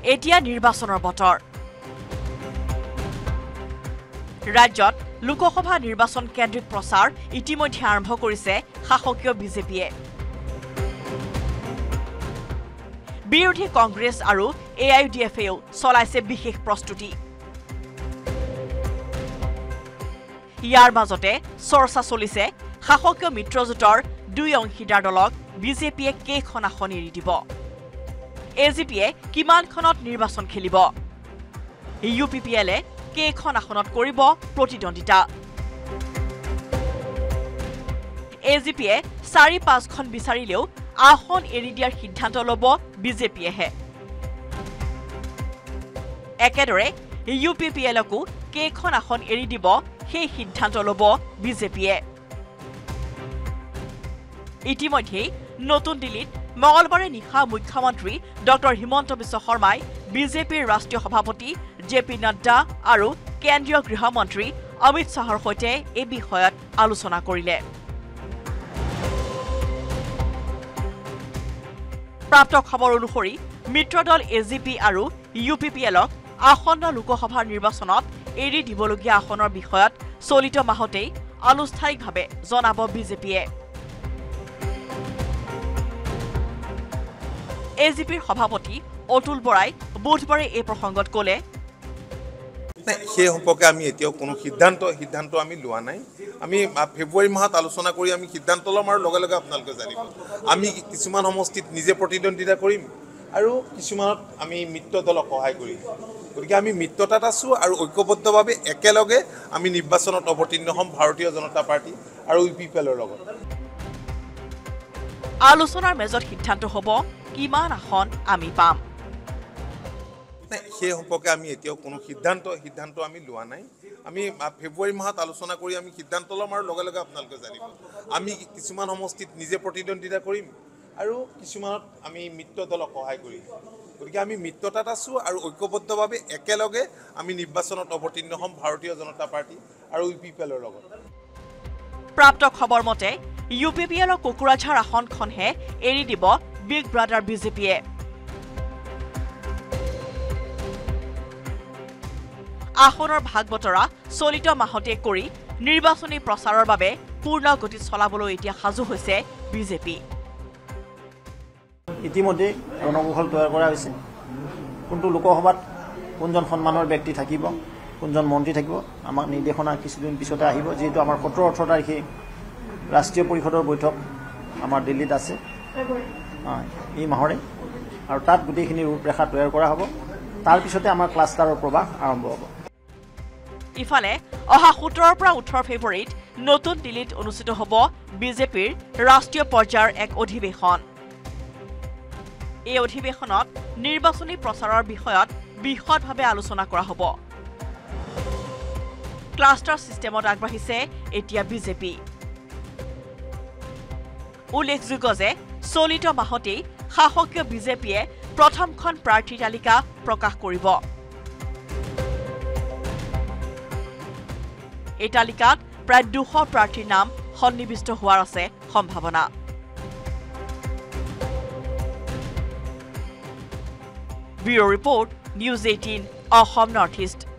এতিয়া নিৰ্বাচনৰ বতৰ ৰাজ্যত লোকসভা নিৰ্বাচন কেন্দ্ৰিক প্ৰচাৰ ইতিমধ্যে আৰম্ভ কৰিছে শাসকীয় বিজেপিয়ে বিৰোধী কংগ্ৰেছ আৰু AIUDFেও চলাইছে বিশেষ প্ৰস্তুতি ইয়াৰ মাজতে চৰ্চা চলিছে শাসকীয় মিত্ৰজোঁটৰ দুই অংশীদাৰ দলক বিজেপিয়ে কেইখন আসন এৰি দিব AGPয়ে কিমানখনত নিৰ্বাচন খেলিব UPPLে কেইখন আসনত কৰিব প্ৰতিদ্বন্দিতা AGPয়ে 4-5খন বিচাৰিলেও আসন এৰি দিয়াৰ সিদ্ধান্ত ল'ব বিজেপিয়েহে একেদৰে UPPLকো কেইখন আসন এৰি দিব সেই সিদ্ধান্ত ল'ব বিজেপিয়ে ইতিমধ্যে নতুন দিল্লীত মঙলবাৰে নিশা মুখ্যমন্ত্ৰী ডক্টৰ হিমন্ত বিশ্ব শৰ্মাই বিজেপিৰ ৰাষ্ট্ৰীয় সভাপতি JP নাড্ডা আৰু কেন্দ্ৰীয় গৃহমন্ত্ৰী অমিত শাহৰ সৈতে এই বিষয়ত আলোচনা কৰিলে প্ৰাপ্ত খবৰ অনুসৰি মিত্ৰদল AGP আৰু UPPLক আসন্ন লোকসভা নিৰ্বাচনত এৰি দিবলগীয়া আসনৰ বিষয়ত চলিত মাহতেই আনুষ্ঠানিকভাৱে জনাব বিজেপিয়ে AGPৰ সভাপতি অতুল বৰাই বুধবাৰে এই প্ৰসংগত ক'লে সেই সম্পৰ্কে আমি এতিয়াও কোনো সিদ্ধান্ত আমি লোৱা নাই আমি ফেব্ৰুৱাৰী মাহত আলোচনা কৰি আমি সিদ্ধান্ত ল'ম আৰু লগে লগে আপোনালোকে জানিব আমি কিছুমান সমষ্টিত নিজে প্ৰতিদ্বন্দ্বিতা কৰিম আৰু কিছুমানত আমি মিত্ৰ দলক সহায় কৰিম গতিকে আমি মিত্ৰতাত আছো আৰু ঐক্যবদ্ধভাৱে একেলগে আমি নিৰ্বাচনত অৱতীৰ্ণ হ'ম ভাৰতীয় জনতা পাৰ্টি আৰু UPPLৰ লগত আলোচনাৰ মেজত সিদ্ধান্ত হ'ব কিমান আসন আমি পাম সেই সম্পৰ্কে আমি এতিয়াও কোনো সিদ্ধান্ত আমি লোৱা নাই আমি ফেব্ৰুৱাৰী মাহত আলোচনা কৰি আমি সিদ্ধান্ত ল'ম আৰু লগে লগে আপোনালোকে জানিব আমি কিছুমান সমষ্টিত নিজে প্ৰতিদ্বন্দ্বিতা কৰিম আৰু কিছুমানত আমি মিত্ৰ দলক সহায় কৰিম গতিকে আমি মিত্ৰতাত আছো আৰু ঐক্যবদ্ধভাৱে একেলগে আমি নিৰ্বাচনত অৱতীৰ্ণ হ'ম ভাৰতীয় জনতা পাৰ্টি আৰু UPPLৰ লগত প্ৰাপ্ত খবৰ মতে UPPLৰ কোকৰাঝাৰ আসনখনহে এৰি দিব বিগ ব্ৰাদাৰ বিজেপিয়ে আসনৰ ভাগ বতৰা চলিত মাহতে কৰি নিৰ্বাচনী প্ৰচাৰৰ বাবে পূৰ্ণ গতিত চলাবলৈ এতিয়া সাজু হৈছে বিজেপি ইতিমধ্যে ৰণকৌশল তৈয়াৰ কৰা হৈছে কোনটো লোকসভাত কোনজন সন্মানৰ ব্যক্তি থাকিব কোনজন মন্ত্ৰী থাকিব আমাক নিৰ্দেশনা কিছুদিন পিছতে আহিব যেহেতু আমাৰ 17-18 তাৰিখে ৰাষ্ট্ৰীয় পৰিষদৰ বৈঠক আমাৰ দিল্লীত আছে এই মাহৰে আৰু তাত গোটেইখিনি ৰূপৰেখা তৈয়াৰ কৰা হ'ব তাৰ পিছতে আমাৰ ক্লাষ্টাৰৰ প্ৰৱাহ আৰম্ভ হ'ব ইফালে অহা 17 পৰা 18 ফেব্ৰুৱাৰীত নতুন দিল্লীত অনুষ্ঠিত হ'ব বিজেপিৰ ৰাষ্ট্ৰীয় পৰ্যায়ৰ এক অধিৱেশন এই অধিৱেশনত নিৰ্বাচনী প্ৰচাৰৰ বিষয়ত বিশদভাৱে আলোচনা কৰা হ'ব ক্লাষ্টাৰ সিস্টেমত আগবাঢ়িছে এতিয়া বিজেপি উল্লেখযোগ্য যে চলিত মাহতেই শাসকীয় বিজেপিয়ে প্ৰথমখন প্ৰাৰ্থী তালিকা প্ৰকাশ কৰিব এই তালিকাত প্ৰায় 200 প্ৰাৰ্থীৰ নাম সন্নিবিষ্ট হোৱাৰ আছে সম্ভাৱনা bureau report News18 Assam Northeast